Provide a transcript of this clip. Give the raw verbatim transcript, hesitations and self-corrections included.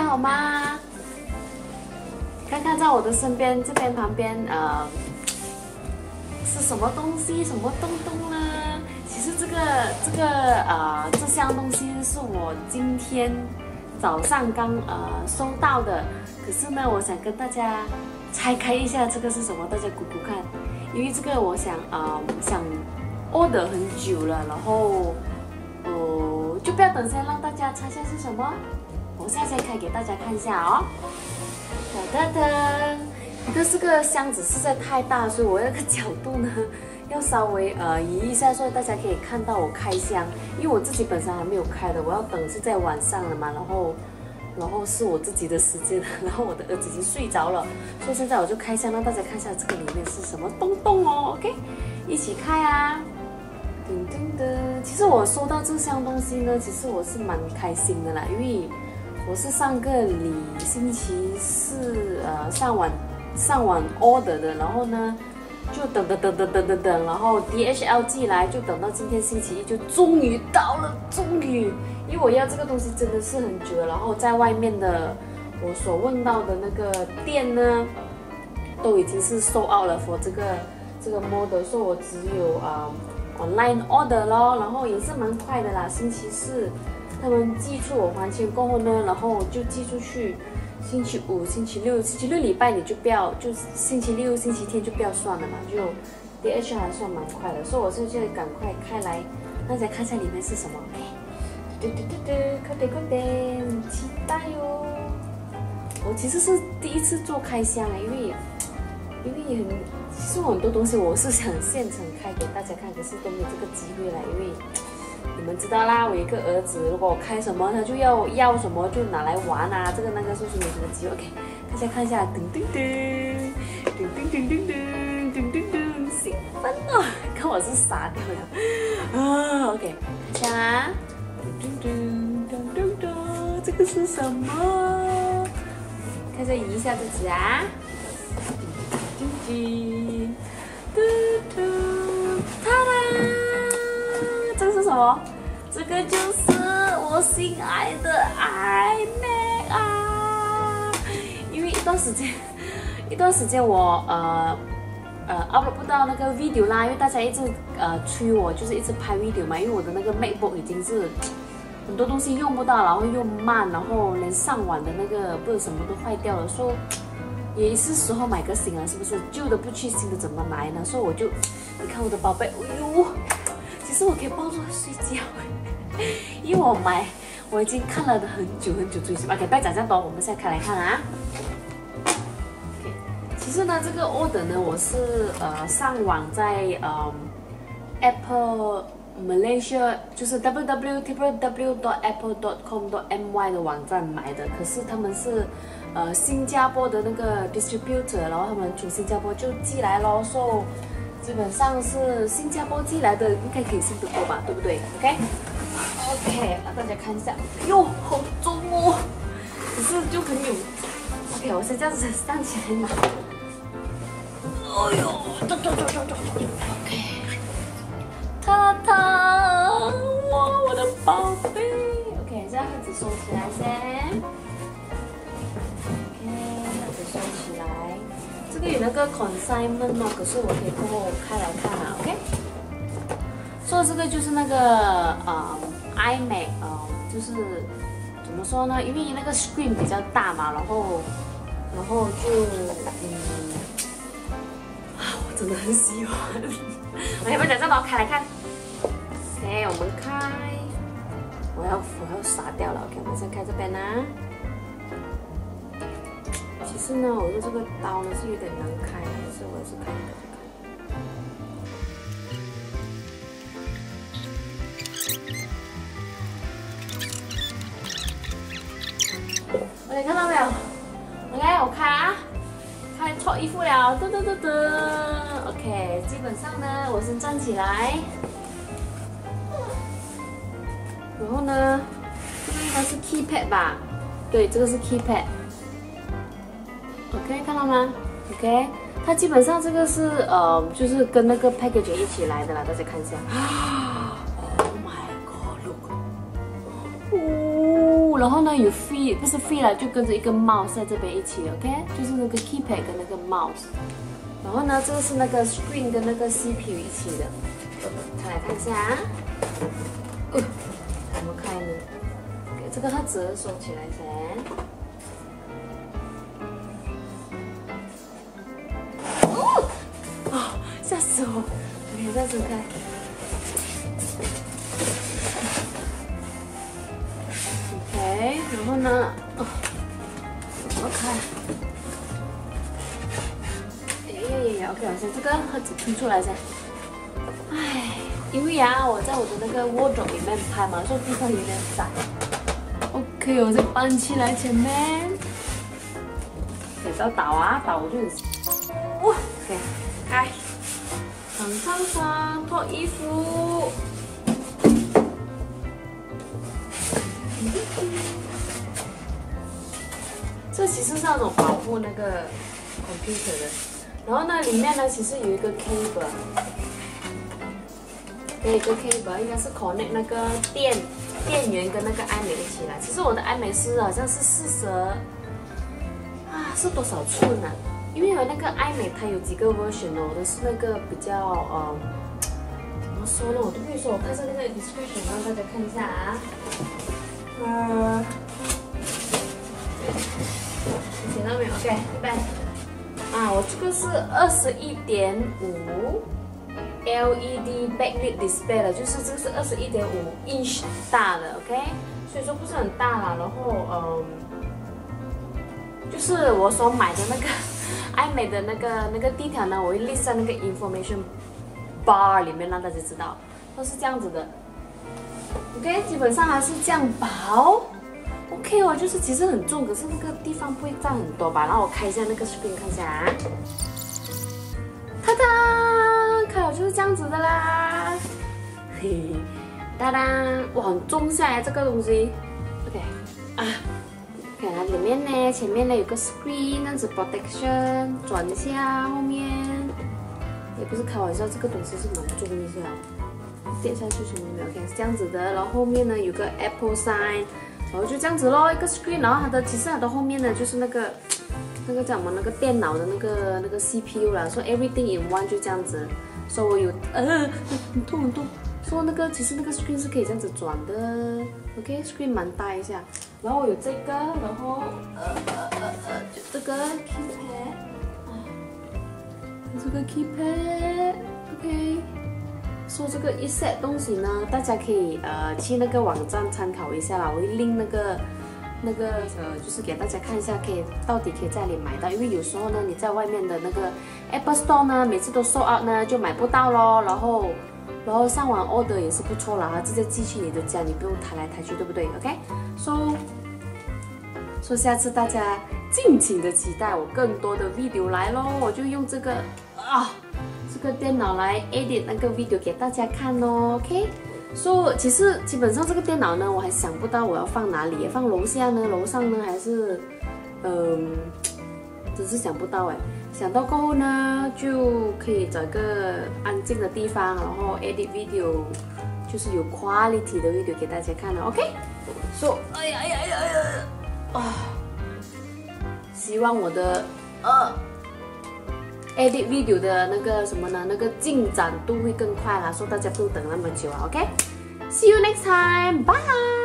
好吗？看看在我的身边这边旁边，呃，是什么东西？什么东东呢？其实这个这个呃这项东西是我今天早上刚呃收到的，可是呢，我想跟大家拆开一下这个是什么，大家估估看，因为这个我想呃想 order 很久了，然后呃就不要等下让大家猜下是什么，我现在先开给大家看一下哦。噔噔噔，但是这个箱子实在太大，所以我那个角度呢要稍微呃移一下，所以大家可以看到我开箱，因为我自己本身还没有开的，我要等是在晚上了嘛，然后然后是我自己的时间，然后我的儿子已经睡着了，所以现在我就开箱让大家看一下这个里面是什么东东哦 ，OK， 一起开啊！噔噔噔，其实我收到这项东西呢，其实我是蛮开心的啦，因为我是上个礼星期四呃上网上网 order 的，然后呢就等等等等等等等，然后 D H L 寄来，就等到今天星期一，就终于到了，终于，因为我要这个东西真的是很久了，然后在外面的我所问到的那个店呢，都已经是 sold out 了 for 这个这个 model， 所以我只有啊、呃、online order 咯，然后也是蛮快的啦，星期四。他们寄出我还钱过后呢，然后就寄出去。星期五、星期六、星期六礼拜你就不要，就星期六、星期天就不要算了嘛，就 D H L 还算蛮快的，所以我现在赶快开来，大家看一下里面是什么。对对对对，快点快点，期待哟！我其实是第一次做开箱啊，因为因为很，其实很多东西我是想现场开给大家看，可是都没有这个机会啦，因为。你们知道啦，我有一个儿子，如果我开什么，他就要要什么就拿来玩啊，这个那个是不是没什么机会 ？OK， 大家看一下，噔噔噔，噔噔噔噔噔噔噔噔，兴奋哦！看我是傻掉了啊 ！OK， 看一下啊，噔噔噔噔噔，这个是什么？看一下移一下自己啊，噔噔噔噔，哒哒。这是什么？这个就是我心爱的 iMac 啊！因为一段时间，一段时间我呃呃 upload 不到那个 video 啦，因为大家一直呃催我，就是一直拍 video 嘛。因为我的那个 MacBook 已经是很多东西用不到，然后又慢，然后连上网的那个不知什么都坏掉了，说也是时候买个新了，是不是？旧的不去，新的怎么来呢？所以我就，你看我的宝贝，哎呦！其实我可以抱住他睡觉，因为我买我已经看了很久很久最新。OK， 不要讲这样多，我们现在开来看啊。OK， 其实呢，这个 order 呢，我是呃上网在呃 Apple Malaysia， 就是 w w w dot apple dot com dot my 的网站买的，可是他们是呃新加坡的那个 distributor， 然后他们从新加坡就寄来咯，所以。基本上是新加坡寄来的，应该可以信得过吧，对不对 ？OK，OK， 让大家看一下，哟，好重哦，可是就很有 ，OK， 我先这样子站起来拿，哎呦，走走走走走 ，OK， 他他，哇，我的宝贝 ，OK， 这样子收起来先 ，OK， 这样子收起来。这个有那个 consignment 哦，可是我可以过后开来看啊 ，OK。所以这个就是那个呃 iMac 啊、呃，就是怎么说呢？因为那个 screen 比较大嘛，然后然后就嗯啊，我真的很喜欢。我要不要讲这么开来看 ？OK， 我们开，我要我要傻掉了 ，OK， 我们先开这边啊。其实呢，我的这个刀呢是有点难开，可是我也是开给大家看。OK， 看到没有 ？OK， 我开啊，开脱衣服了，噔噔噔噔。OK， 基本上呢，我先站起来，然后呢，这个应该是 keypad 吧？对，这个是 keypad。OK， 看到吗 ？OK， 它基本上这个是呃，就是跟那个 package 一起来的啦，大家看一下。Oh my god，look！ 哦， 然后呢有 free 不是 free 了，就跟着一个 mouse 在这边一起 ，OK， 就是那个 keypad 跟那个 mouse。然后呢，这个是那个 screen 跟那个 C P U 一起的。再来看一下啊，呃，怎么开呢？给这个它折收起来先。哦，啊，吓死我！OK， 再睁开。OK， 然后呢，哦，怎么开？哎呀呀 ，OK， 我先这个盒子推出来先。唉，因为啊，我在我的那个 wardrobe 里面拍嘛，所以地方有点窄。OK， 我再搬起来前面。给到倒啊，倒我就很。哇 ，OK， 开。躺上床，脱衣服。这其实是那种保护那个 computer 的。然后呢，里面呢其实有一个 cable， 有一个 cable 应该是 connect 那个电电源跟那个 iMac 一起来。其实我的 iMac 是好像是四十啊，是多少寸啊？因为有那个 iMac 它有几个 version 哦，我的是那个比较呃，怎么说呢？我都不会说，我看一下那个 description 让大家看一下啊。呃，写到没有 ？OK， 预备。啊，我这个是二十一点五 L E D backlit display 的，就是这个是二十一点五 inch 大的 ，OK， 所以说不是很大啦。然后嗯，就是我所买的那个iMac 的那个那个地条呢，我会列在那个 information bar 里面，让大家知道，都是这样子的。OK， 基本上还是这样薄。OK 哦，就是其实很重，可是那个地方不会占很多吧。然后我开一下那个 screen 看一下啊，哒哒，开了就是这样子的啦。嘿嘿，哒哒，哇，很重下来这个东西。OK 啊，看它里面呢，前面呢有个 screen， 那样子 protection， 转一下后面，也不是开玩笑，这个东西是蛮重一下，跌下去什么没有 ？OK 是这样子的，然后后面呢有个 Apple sign。然后就这样子咯，一个 screen， 然后它的其实它的后面呢就是那个那个叫什么那个电脑的那个那个 C P U 啦，说 everything in one 就这样子，所以我有呃很痛很痛，说那个其实那个 screen 是可以这样子转的 ，OK screen 蛮大一下，然后我有这个，然后呃呃呃呃就这个 keypad， 啊，这个 keypad，OK。说这个一 set 东西呢，大家可以呃去那个网站参考一下啦，我会拎那个那个呃，就是给大家看一下，可以到底可以在哪里买到，因为有时候呢你在外面的那个 Apple Store 呢，每次都 sold out 呢就买不到咯，然后然后上网 order 也是不错啦，它直接寄去你的家，你不用抬来抬去，对不对 ？OK，so so 下次大家敬请的期待我更多的 video 来咯，我就用这个啊。这个电脑来 edit 那个 video 给大家看哦 ，OK？So 其实基本上这个电脑呢，我还想不到我要放哪里，放楼下呢，楼上呢，还是嗯，真是想不到哎。想到过后呢，就可以找个安静的地方，然后 edit video， 就是有 quality 的 video 给大家看了 ，OK？So 哎呀哎呀哎呀哎呀啊！希望我的呃。edit video 的那个什么呢？那个进展度会更快啦，所以大家不用等那么久啊 ，OK？See you next time， bye。